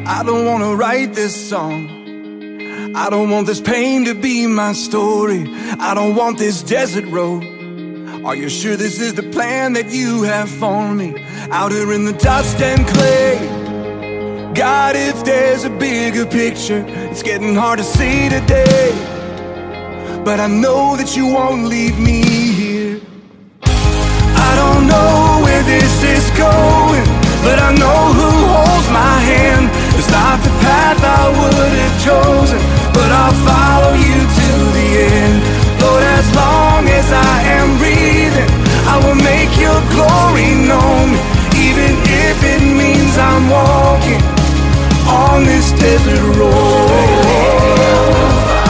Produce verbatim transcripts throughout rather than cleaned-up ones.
I don't wanna write this song. I don't want this pain to be my story. I don't want this desert road. Are you sure this is the plan that you have for me? Out here in the dust and clay, God, if there's a bigger picture, it's getting hard to see today. But I know that you won't leave me here. I don't know where this is going, but I know who holds my hand. It's not the path I would have chosen, but I'll follow you to the end. Lord, as long as I am breathing, I will make your glory known, even if it means I'm walking on this desert road.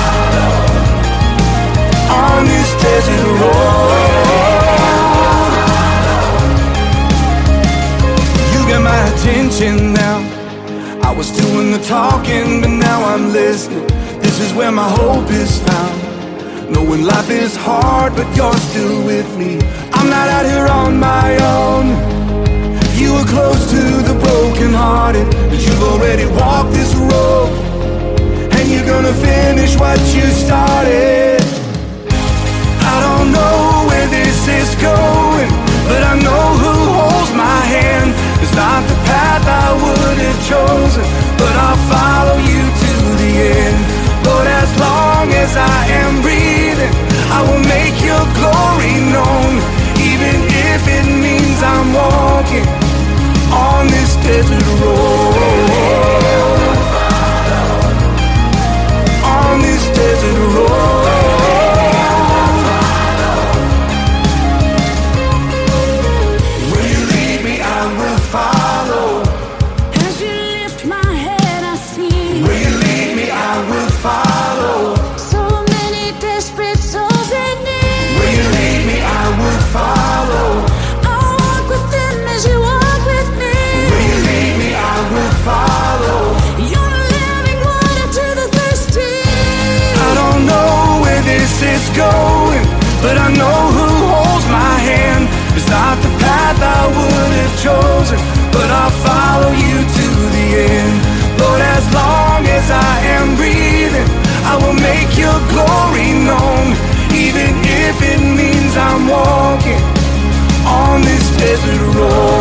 On this desert road. You got my attention now. I was doing the talking, but now I'm listening. This is where my hope is found. Knowing life is hard, but you're still with me. I'm not out here on my own. You were close to the brokenhearted, but you've already walked this road, and you're gonna finish what you started. I don't know where this is going, but I know who holds my hand. It's not the path I would have chosen, but I'll follow you to the end. Lord, as long as I am breathing, I will make your glory known, even if it means I'm walking on this desert road. On this desert road. Where you lead me, I will follow. As you lift my head, I see. Where you lead me, I will follow. So many desperate souls in need. Where you lead me, I will follow. I'll walk with them as you walk with me. Where you lead me, I will follow. You're the living water to the thirsty. I don't know where this is going, but I know who holds my hand. It's not the path I would have chosen, but I'll follow you to the end. Lord, as long as I am breathing, I will make your glory known, even if it means I'm walking on this desert road.